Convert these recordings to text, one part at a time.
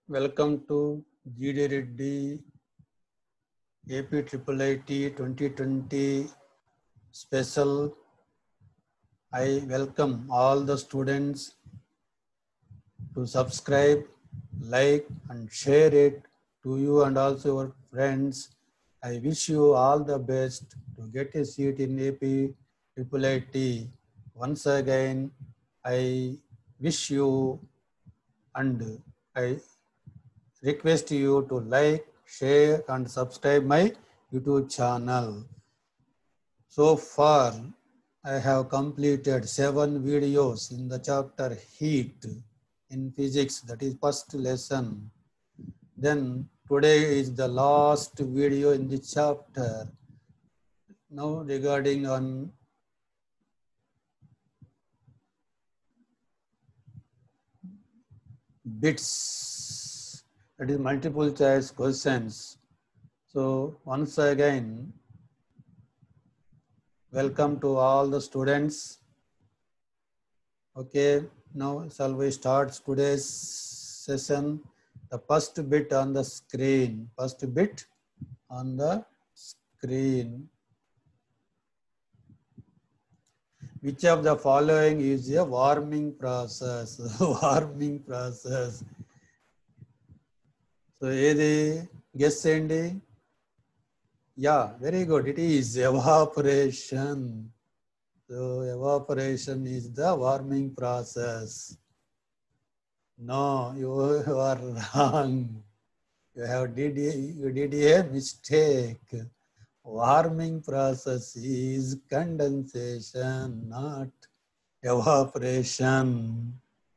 Welcome to GD Reddy AP IIIT 2020 special. I welcome all the students to subscribe, like and share it to you and also your friends. I wish you all the best to get a seat in AP IIIT. Once again, I wish you and I request you to like, share and subscribe my YouTube channel. So far, I have completed 7 videos in the chapter heat in physics, that is first lesson. Then today is the last video in the chapter. Now regarding on bits, that is multiple choice questions. So once again, welcome to all the students. Okay, now shall we start today's session? The first bit on the screen. First bit on the screen. Which of the following is a warming process? Warming process. So, guess Andy? Yeah, very good. It is evaporation. So, evaporation is the warming process. No, you are wrong. You did a mistake. Warming process is condensation, not evaporation.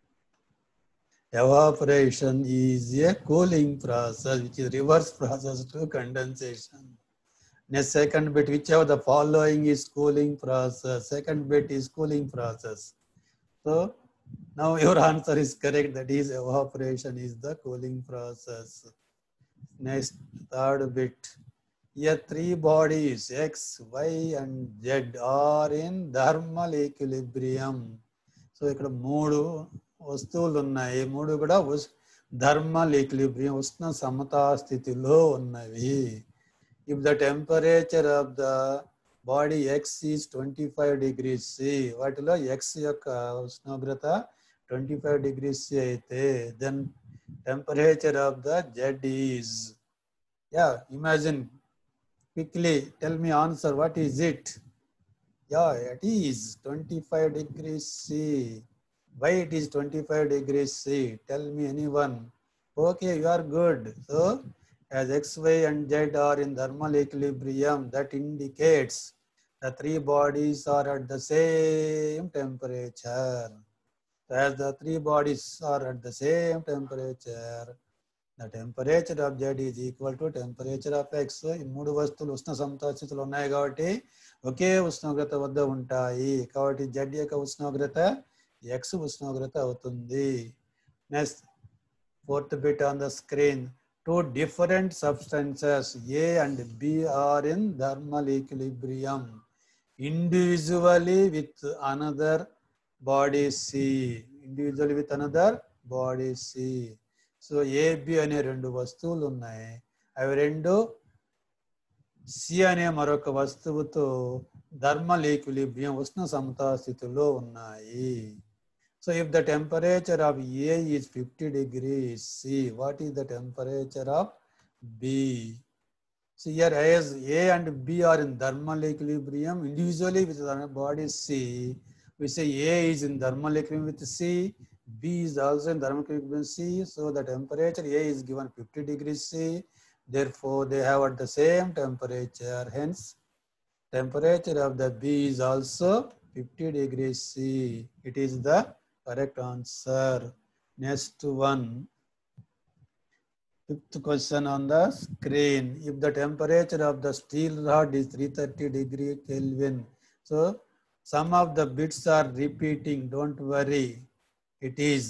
Evaporation is a cooling process, which is reverse process to condensation. Next second bit, which of the following is cooling process? Second bit is cooling process. So now your answer is correct. That is evaporation is the cooling process. Next, third bit. Here three bodies X, Y and Z are in thermal equilibrium. So ఇక్కడ మూడు వస్తువులు ఉన్నాయి. మూడు కూడా thermal equilibrium ఉష్ణ సమతా స్థితిలో ఉన్నవి. If the temperature of the body X is 25 degrees C, వాటిలో X యొక్క ఉష్ణోగ్రత 25 degrees C అయితే then temperature of the Z is, yeah, imagine. Quickly tell me answer. What is it? Yeah, it is 25 degrees C. Why it is 25 degrees C? Tell me anyone. Okay, you are good. So as X, Y and Z are in thermal equilibrium, that indicates the three bodies are at the same temperature. So as the three bodies are at the same temperature, the temperature of Z is equal to temperature of X. ఈ మూడు వస్తువులు ఉష్ణ సమతాస్థితిలో ఉన్నాయి కాబట్టి ఒకే ఉష్ణోగ్రత వద్ద ఉంటాయి. కాబట్టి Z యొక్క ఉష్ణోగ్రత X ఉష్ణోగ్రత అవుతుంది. Next fourth bit on the screen. Two different substances A and B are in thermal equilibrium individually with another body C. Individually with another body C. So A B అనే రెండు వస్తువులు ఉన్నాయి. అవి రెండు సి అనే మరొక వస్తువుతో థర్మల్ ఈక్విలిబ్రియం ఉష్ణ సమతా స్థితిలో ఉన్నాయి. So if the temperature of A is 50 degrees C, what is the temperature of B? So here as A and B are in thermal equilibrium individually with the body C, we say A is in thermal equilibrium with C, B is also in thermal equilibrium C. So the temperature A is given 50 degrees C. Therefore, they have at the same temperature. Hence, temperature of the B is also 50 degrees C. It is the correct answer. Next one. Fifth question on the screen. If the temperature of the steel rod is 330 degree Kelvin, so some of the bits are repeating. Don't worry. It is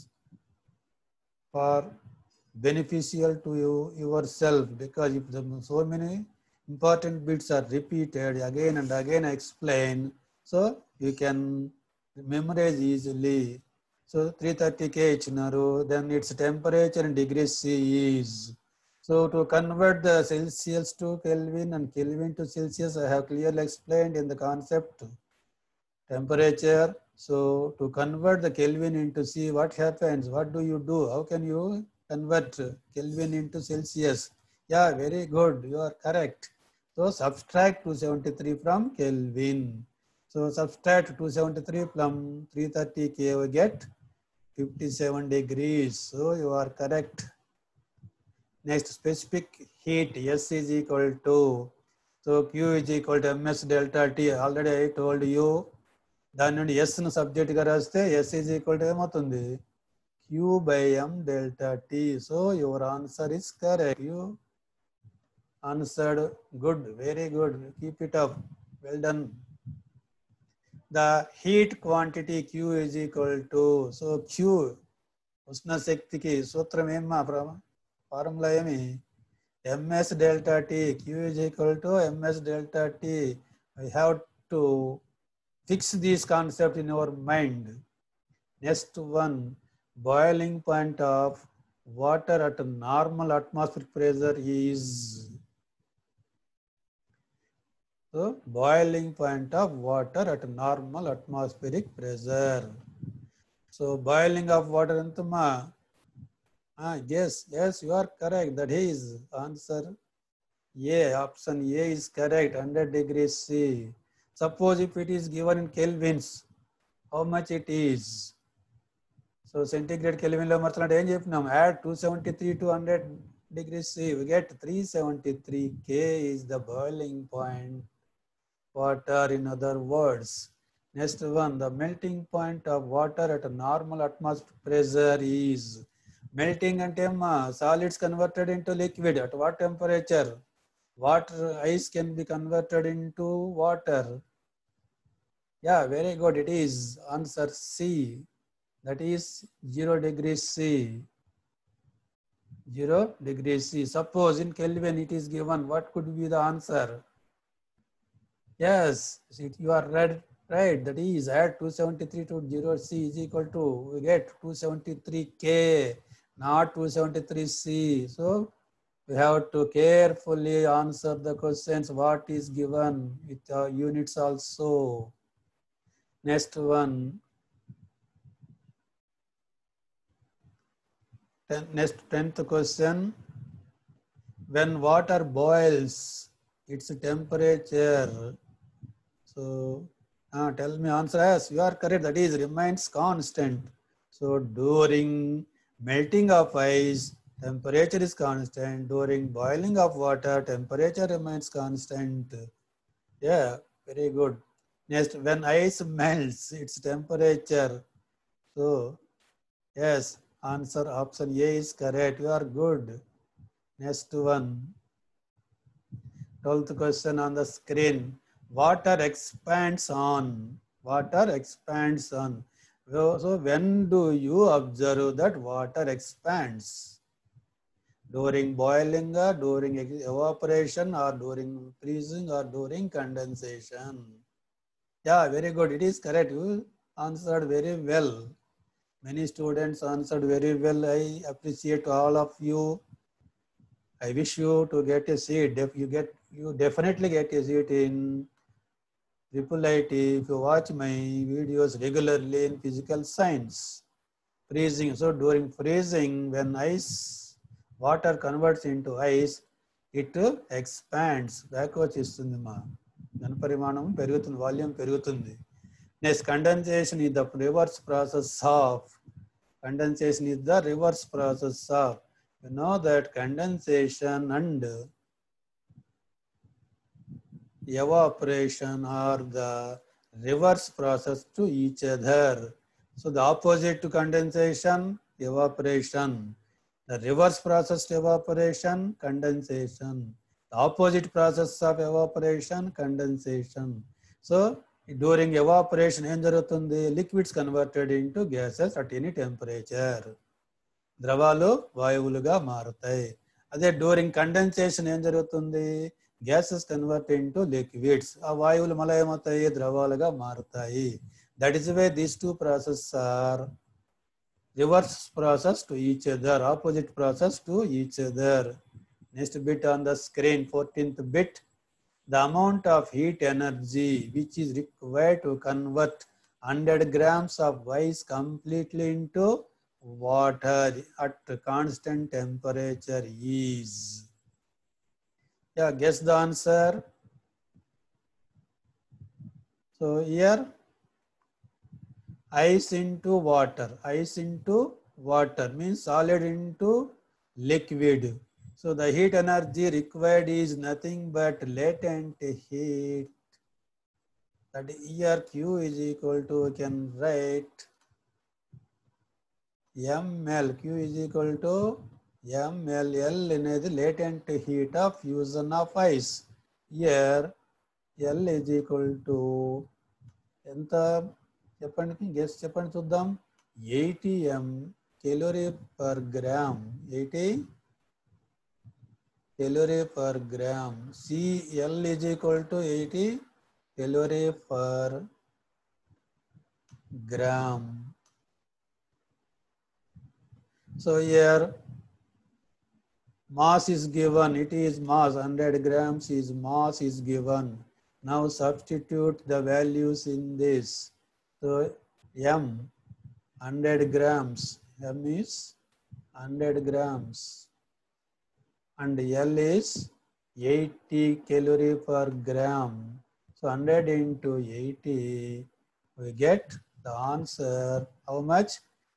for beneficial to you yourself, because if so many important bits are repeated again and again, I explain, so you can memorize easily. So 330 K ఇచ్చినారు. Then its temperature in degrees C is. So to convert the Celsius to Kelvin and Kelvin to Celsius, I have clearly explained in the concept temperature. So to convert the Kelvin into C, what happens? What do you do? How can you convert Kelvin into Celsius? Yeah, very good. You are correct. So subtract 273 from Kelvin. So subtract 273 from 330 K, we get 57 degrees. So you are correct. Next, specific heat S is equal to, so Q is equal to ms delta T. Already I told you. దాని నుండి S ను subject గా రాస్తే S is equal to ఏమవుతుంది? Q by M delta T. So your answer is correct. You answered good. Very good. Keep it up. Well done. The heat quantity Q is equal to, so Q ఉష్ణ శక్తికి సూత్రం ఏమా formula ఏమి? ms delta T. Q is equal to ms delta T. I have to fix this concept in your mind. Next one, boiling point of water at normal atmospheric pressure is. So boiling point of water at normal atmospheric pressure. So boiling of water antuma. Yes, you are correct. That is answer A. Option A is correct. 100 degrees C. Suppose if it is given in kelvins, how much it is? So centigrade Kelvin lo marchalante em chepnam, add 273 to 100 degrees C, we get 373 K is the boiling point water, in other words. Next one, the melting point of water at a normal atmospheric pressure is. Melting ante solids converted into liquid at what temperature? Water, ice can be converted into water. Yeah, very good. It is answer C. That is 0 degrees C. 0 degrees C. Suppose in Kelvin it is given, what could be the answer? Yes, you are right. That is add 273 to 0 C is equal to, we get 273 K, not 273 C. So we have to carefully answer the questions what is given with units also. Next one. Next 10th question. When water boils, its temperature. So tell me answer. Yes, you are correct. That is remains constant. So during melting of ice, temperature is constant. During boiling of water, temperature remains constant. Yeah, very good. Next, when ice melts, its temperature. So yes, answer option A is correct. You are good. Next one. 12th question on the screen. Water expands on. Water expands on. So when do you observe that water expands? During boiling, or during evaporation, or during freezing, or during condensation? Yeah, very good. It is correct. You answered very well. Many students answered very well. I appreciate all of you. I wish you to get a seat. You definitely get a seat in IIIT if you watch my videos regularly in physical science. Freezing. So during freezing, when water converts into ice, it expands. Backwards istundi ma. Ghana perugutundi, volume perugutundi. Next, condensation is the reverse process of. Condensation is the reverse process of. You know that condensation and evaporation are the reverse process to each other. So the opposite to condensation, evaporation. The reverse process to evaporation, condensation. The opposite process of evaporation, condensation. So during evaporation, liquids converted into gases at any temperature. ద్రవాలు వాయువులుగా మారుతాయి. అదే during condensation ఏం జరుగుతుంది? Gases convert into liquids. ఆ వాయువులు మళ్ళీ ఏమవుతాయి? ద్రవాలుగా మారుతాయి. That is why these two process are reverse process to each other, opposite process to each other. Next bit on the screen, 14th bit. The amount of heat energy which is required to convert 100 grams of ice completely into water at constant temperature is. Yeah, guess the answer. So here, ice into water means solid into liquid. So the heat energy required is nothing but latent heat. That here Q is equal to, we can write ml. Q is equal to ml. L is the latent heat of fusion of ice. Here L is equal to ఎంత చెప్పండి, guess చెప్పండి చూద్దాం. 80 m calorie per gram. 80 calorie per gram. Cl is equal to 80 calorie per gram. So here mass is given. It is mass. 100 grams is mass is given. Now substitute the values in this. So m 100 grams. M is 100 grams. And L is 80 calorie per gram. So 100 into 80, we get the answer. How much?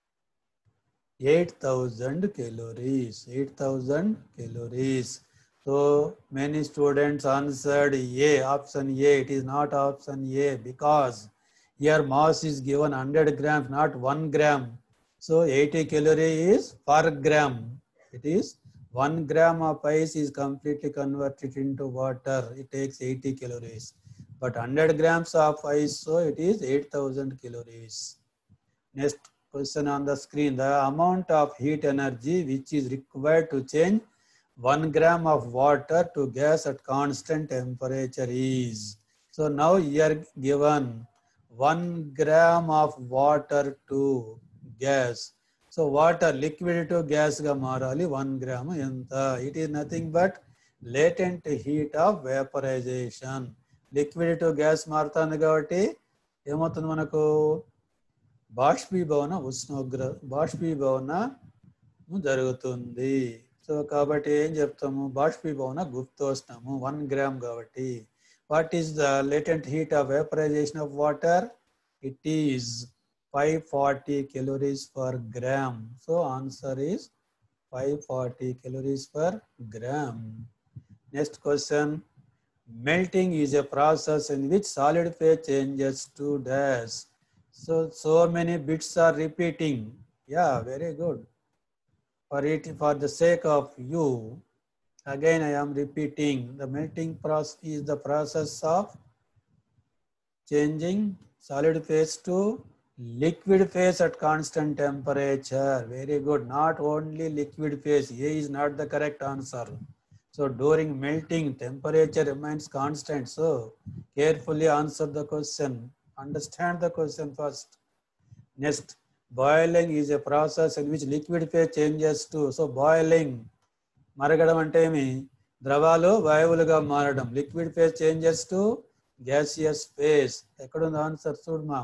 8,000 calories. 8,000 calories. So many students answered A, option A. It is not option A because here mass is given 100 grams, not 1 gram. So 80 calorie is per gram. It is 1 gram of ice is completely converted into water. It takes 80 calories. But 100 grams of ice, so it is 8,000 calories. Next question on the screen. The amount of heat energy which is required to change 1 gram of water to gas at constant temperature is. So now here given 1 gram of water to gas. So water liquid to gas ga marali 1 gram enta. It is nothing but latent heat of vaporization. Liquid to gas martandi kabatti ఏమవుతుంది మనకు బాష్పీభవన జరుగుతుంది. So కాబట్టి ఏం చెప్తాము, బాష్పీభవన గుప్తోష్ణము 1 gram కాబట్టి. What is the latent heat of vaporisation of water? It is 540 calories per gram. So answer is 540 calories per gram. Next question. Melting is a process in which solid phase changes to dash. So many bits are repeating. Yeah, very good. For the sake of you, again I am repeating. The melting process is the process of changing solid phase to liquid phase at constant temperature. Very good. Not only liquid phase. A is not the correct answer. So during melting, temperature remains constant. So carefully answer the question. Understand the question first. Next, boiling is a process in which liquid phase changes to. So boiling, maragadam ante emi ద్రవాలు వాయువులుగా మారడం. Liquid phase changes to gaseous phase. ఎక్కడ ఉంది answer చూడమా?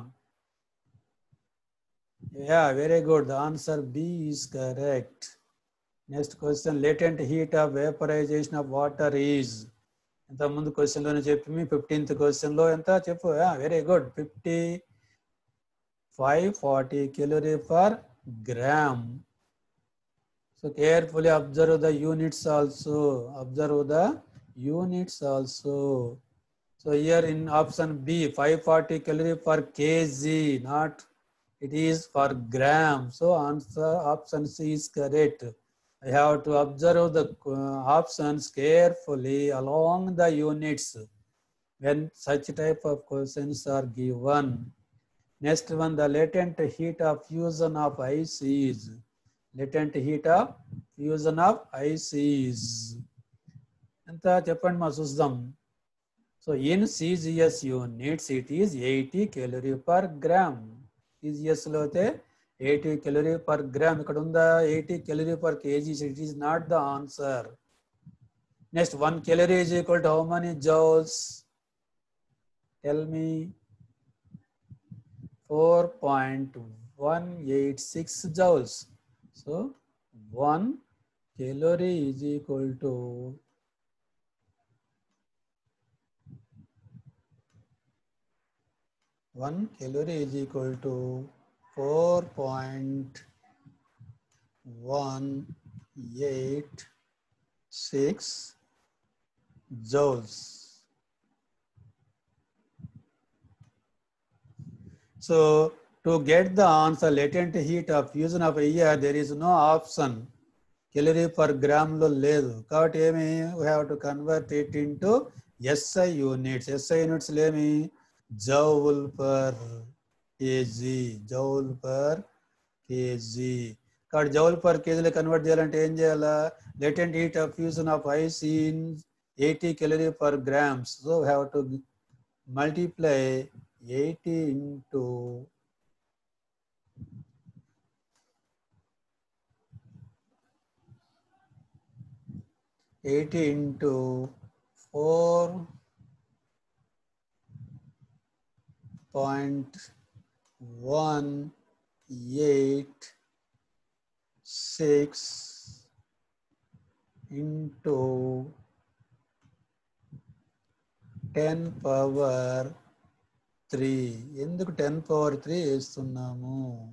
Yeah, very good. The answer B is correct. Next question. Latent heat of vaporization of water is. ఇంత ముందు question లోనే చెప్పి 15th question లో ఎంత చెప్పు. Very good. 540 calorie per gram. So carefully observe the units also. Observe the units also. So here in option B, 540 calorie per kg, not it is per gram. So answer option C is correct. I have to observe the options carefully along the units when such type of questions are given. Next one, the latent heat of fusion of ice is. Latent heat of fusion of ice is. Enta cheppandi ma chuddam. So in CGS units, it is 80 calorie per gram. CGS lo aithe 80 calorie per gram. ఇక్కడ ఉందా 80 calorie per kg. It is not the answer. Next, 1 calorie is equal to how many joules? Tell me. 4.186 joules. So 1 calorie is equal to 4.186 joules. So to get the answer, latent heat of fusion of air, there is no option. Calorie per gram lo ledu. Kabatti emi we have to convert it into SI units. SI units lemi joule per kg. Joule per kg. Kabatti joule per kg lo convert cheyalante em cheyala? Latent heat of fusion of ice in 80 calorie per grams. So we have to multiply 80 into 4.186 into 10 power 3. ఎందుకు 10 power 3 వేస్తున్నాము?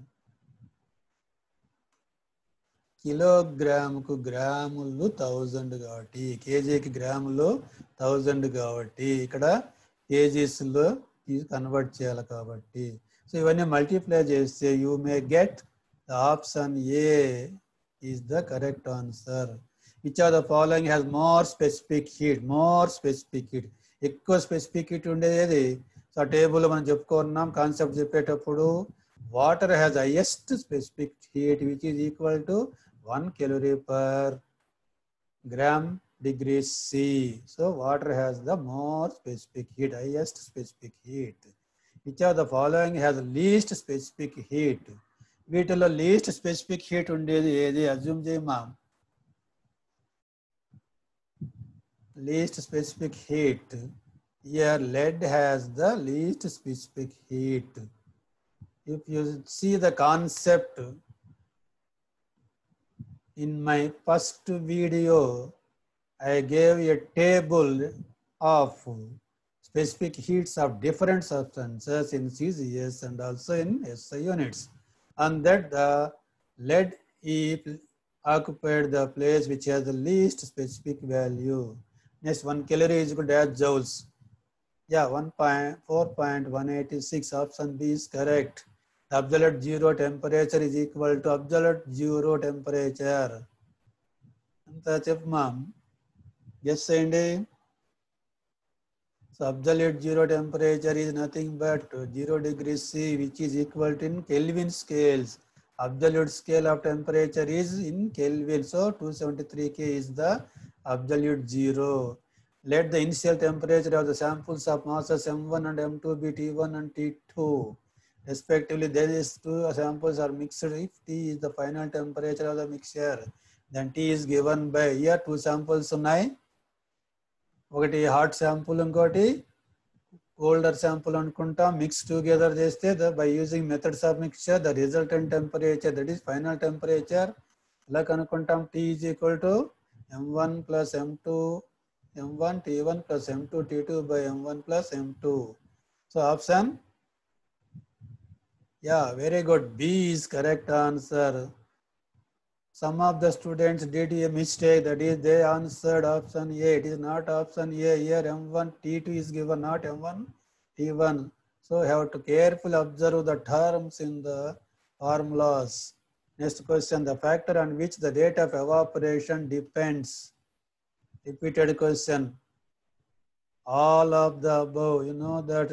కిలోగ్రాముకు గ్రాములు 1000 కాబట్టి, కేజీకి గ్రాములు 1000 కాబట్టి, ఇక్కడ కేజీస్లో convert చేయాలి కాబట్టి. సో ఇవన్నీ మల్టిప్లై చేస్తే you may get the option A is the correct answer. Which are the following has more specific heat? More specific heat, ఎక్కువ స్పెసిఫిక్ హీట్ ఉండేది. సో ఆ టేబుల్ మనం చెప్పుకున్నాం కాన్సెప్ట్ చెప్పేటప్పుడు. Water has highest specific heat which is equal to 1 calorie per gram degree C. So water has the more specific heat, highest specific heat. Which of the following has least specific heat? వీటిలో least specific heat ఉండేది ఏది? Assume చేయమా. Least specific heat. Here lead has the least specific heat. If you see the concept in my first video, I gave a table of specific heats of different substances in CCS and also in SI units, and that the lead occupied the place which has the least specific value. Next, 1 calorie is equal to joules. Yeah, 4.186. Option B is correct. The absolute zero temperature is equal to absolute zero temperature. Anta cheppma. Yes sayindi. So absolute zero temperature is nothing but 0 degrees C, which is equal to in Kelvin scales. Absolute scale of temperature is in Kelvin. So 273 K is the absolute zero. Let the initial temperature of the samples of masses M1 and M2 be T1 and T2. Respectively, these two samples are mixed. If T is the final temperature of the mixture, then T is given by, here two samples ఉన్నాయి. ఒకటి hot sample, ఇంకోటి colder sample అనుకుంటాం. Mix together చేస్తే by using methods of mixture, the resultant temperature, that is final temperature, ఎలా కనుక్కుంటాం? T is equal to M1 plus M2 M1 T1 plus M2 T2 by M1 plus M2. So option, yeah, very good. B is correct answer. Some of the students did a mistake, that is they answered option A. It is not option A. Here M1 T2 is given, not M1 T1. So you have to carefully observe the terms in the formulas. Next question, the factor on which the rate of evaporation depends. Repeated question. All of the above, you know that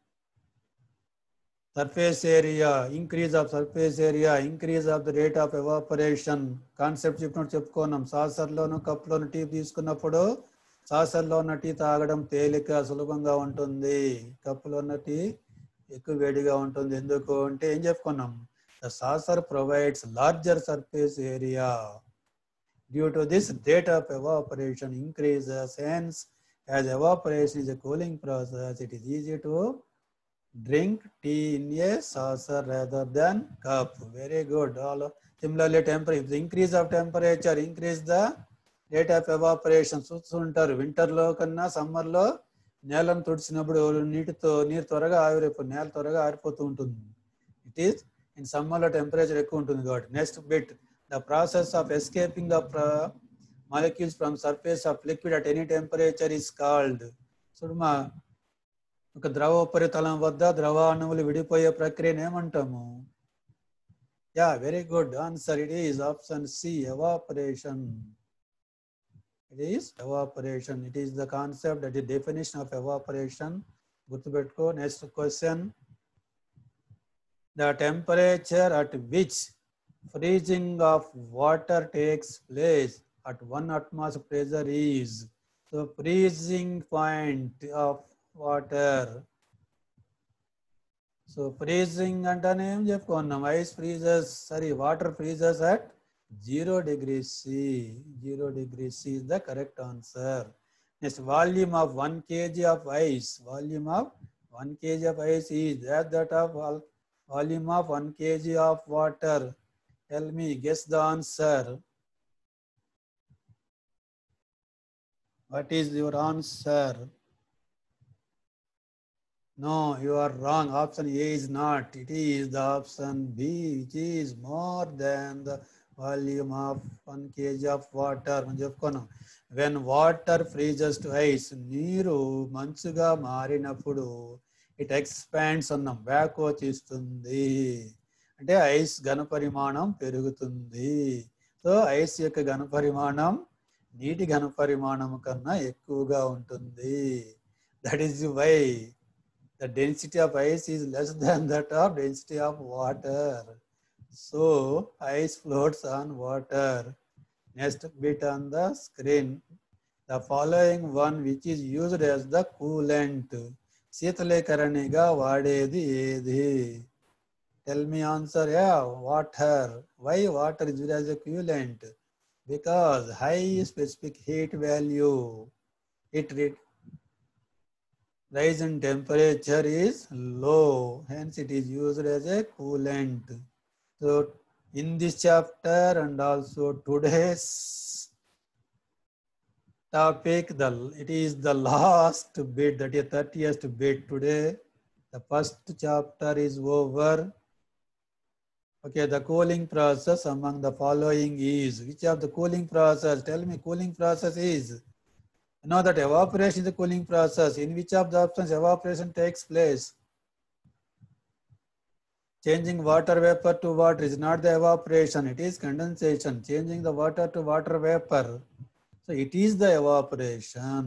surface area, increase of surface area, increase of the rate of evaporation. Concept చెప్పుకున్నాం. సాసర్లోను కప్లోను tea తీసుకున్నప్పుడు సాసర్లో ఉన్న tea తాగడం తేలిక సులభంగా ఉంటుంది, కప్పులో ఉన్న tea ఎక్కువ వేడిగా ఉంటుంది. ఎందుకు అంటే ఏం చెప్పుకున్నాం? The saucer provides larger surface area. Due to this, rate of evaporation increases. Hence, as evaporation is a cooling process, it is easy to drink tea in a saucer rather than cup. Very good. Similarly, temperature, increase of temperature increase the rate of evaporation. చూస్తుంటారు వింటర్లో కన్నా సమ్మర్లో నేలను తుడిచినప్పుడు నీరు త్వరగా ఆవిరైపోతుంది, నేల త్వరగా ఆరిపోతూ ఉంటుంది. ఇట్ ఈస్ ఇన్ సమ్మర్లో టెంపరేచర్ ఎక్కువ ఉంటుంది కాబట్టి. Next bit, the process of escaping of molecules from surface of liquid at any temperature is called. చూడమా, ఒక ద్రవ ఉపరితలం వద్ద ద్రవ అణువులు విడిపోయే ప్రక్రియను ఏమంటాము? Yeah, very good answer. It is option C, evaporation. It is evaporation. It is the concept, that is definition of evaporation. గుర్తుపెట్టుకో. Next question, the temperature at which freezing of water takes place at 1 atmosphere pressure is. So freezing point of water. So freezing అంటేనే ఏం చెప్పుకున్నాం? Ice freezes, water freezes at 0 degrees C. 0 degrees C is the correct answer. Next, volume of 1 kg of ice. Volume of 1 kg of ice is that of volume of 1 kg of water. Tell me, guess the answer. What is your answer? No, you are wrong. Option A is not. It is the option B, which is more than the volume of 1 kg of water. When water freezes to ice, నీరు మంచుగా మారినప్పుడు it expands అన్నాం, వ్యాకోచిస్తుంది. అంటే ice ఘనపరిమాణం పెరుగుతుంది. So ice యొక్క ఘనపరిమాణం నీటి ఘనపరిమాణం కన్నా ఎక్కువగా ఉంటుంది. That is why the density of ice is less than that of density of water. So ice floats on water. Next bit on the screen, the following one which is used as the coolant. శీతలీకరణిగా వాడేది ఏది? Tell me answer. Yeah, water. Why water is used as a coolant? Because high specific heat value, rise in temperature is low, hence it is used as a coolant. So in this chapter and also today's topic, it is the last bit, that is 30th bit today. The first chapter is over. Okay, the cooling process among the following is. Which of the cooling process? Tell me, cooling process is. You know that evaporation is a cooling process. In which of the options evaporation takes place? Changing water vapor to water is not the evaporation, it is condensation. Changing the water to water vapor, so it is the evaporation.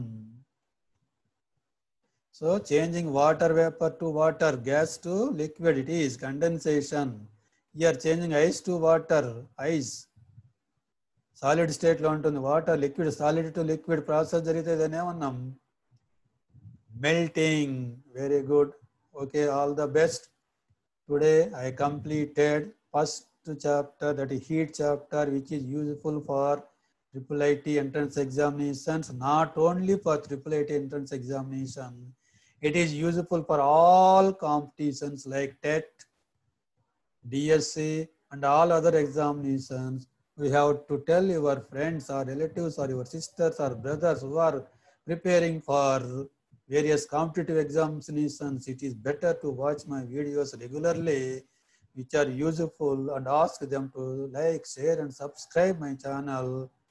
So changing water vapor to water, gas to liquid, it is condensation. Here changing ice to water, ice solid స్టేట్లో ఉంటుంది, water liquid, solid to liquid process జరిగితే దాన్ని ఏమన్నాం? Melting. Very good. Okay, all the best. Today I completed first chapter, that is heat chapter, which is useful for IIIT entrance examinations. Not only for IIIT entrance examination, it is useful for all competitions like TET, DSC and all other examinations. We have to tell your friends or relatives or your sisters or brothers who are preparing for various competitive examinations. It is better to watch my videos regularly, which are useful, and ask them to like, share and subscribe my channel.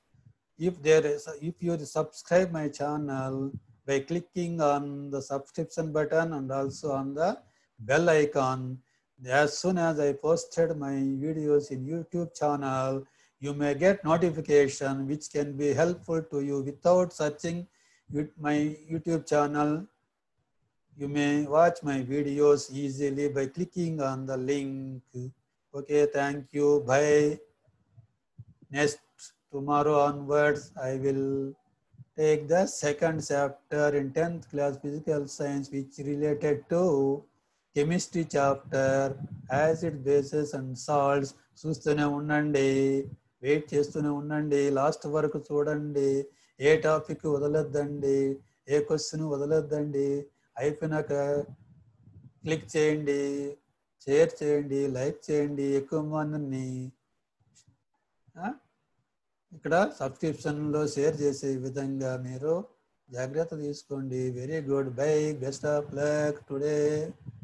If you subscribe my channel by clicking on the subscription button and also on the bell icon, as soon as I posted my videos in YouTube channel, you may get notification which can be helpful to you. Without searching my YouTube channel, you may watch my videos easily by clicking on the link. Okay, thank you. Bye. Next, tomorrow onwards, I will take the second chapter in 10th class physical science, which related to chemistry chapter acid bases and salts చూస్తూనే ఉండండి, wait చేస్తూనే ఉండండి, last వరకు చూడండి, ఏ topic వదలొద్దండి, ఏ question వదలొద్దండి. అయిపోయినాక click చేయండి, share చేయండి, like చేయండి, ఎక్కువ మందిని ఇక్కడ సబ్స్క్రిప్షన్లో షేర్ చేసే విధంగా మీరు జాగ్రత్త తీసుకోండి. Very good, bye, best of luck today.